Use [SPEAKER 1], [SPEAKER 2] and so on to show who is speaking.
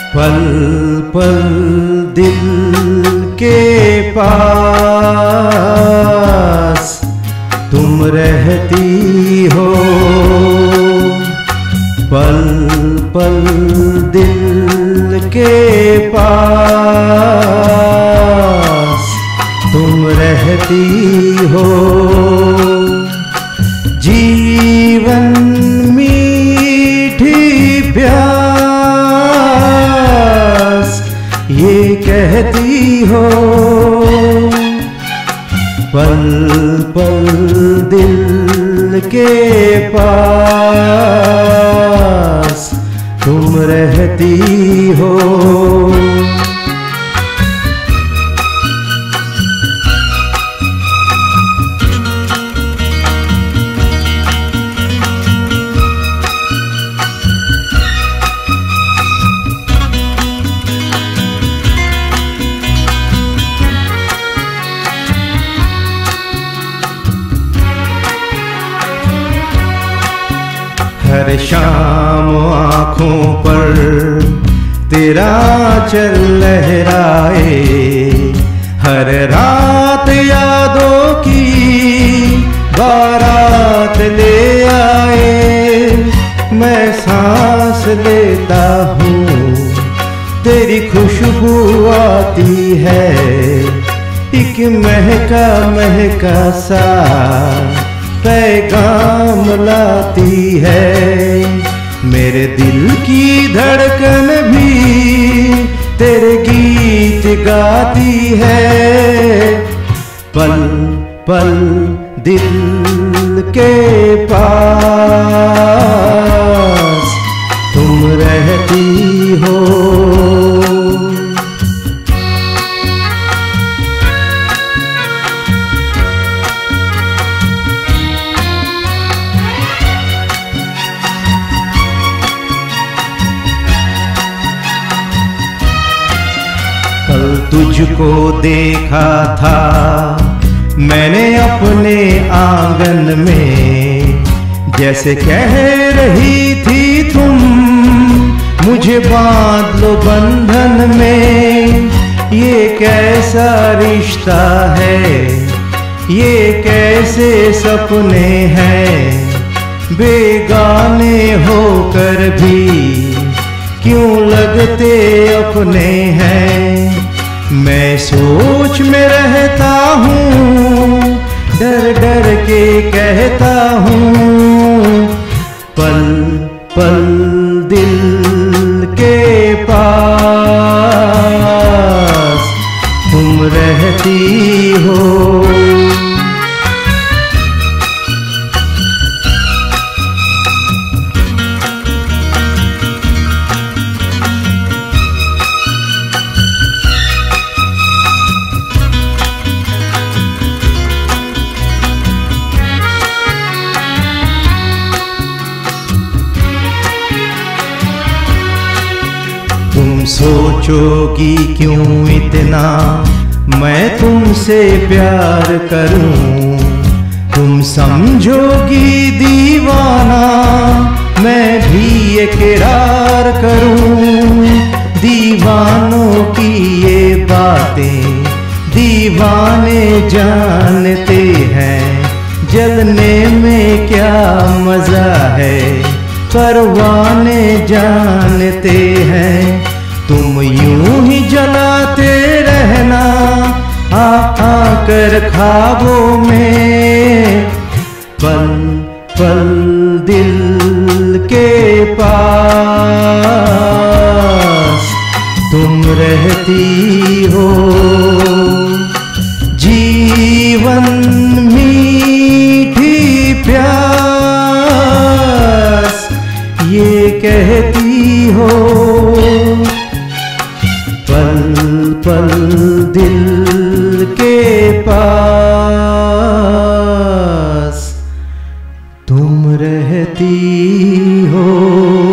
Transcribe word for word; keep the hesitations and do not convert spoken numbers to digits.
[SPEAKER 1] पल पल दिल के पास तुम रहती हो, पल पल दिल के पास तुम रहती हो। जीवन मीठी प्यास ये कहती हो, पल पल दिल के पास तुम रहती हो। हर शाम आँखों पर तेरा चल लहराए, हर रात यादों की बारात ले आए। मैं सांस लेता हूँ तेरी खुशबू आती है, एक महका महका सा पैगाम लाती है। मेरे दिल की धड़कन भी तेरे गीत गाती है, पल पल दिल के पास तुम रहती हो। कल तुझको देखा था मैंने अपने आंगन में, जैसे कह रही थी तुम मुझे बांध लो बंधन में। ये कैसा रिश्ता है, ये कैसे सपने हैं, बेगाने होकर भी क्यों लगते अपने हैं। मैं सोच में रहता हूँ, डर डर के कहता हूँ, पल पल दिल के पास तुम रहती हो। तुम सोचोगी क्यों इतना मैं तुमसे प्यार करूं, तुम समझोगी दीवाना मैं भी इकरार करूं। दीवानों की ये बातें दीवाने जानते हैं, जलने में क्या मजा है परवाने जानते हैं। तुम यूं ही जलाते रहना आ आकर ख्वाबों में, पल पल दिल के पास तुम रहती हो। जीवन मीठी प्यास ये कहती हो, पल पल दिल के पास तुम रहती हो।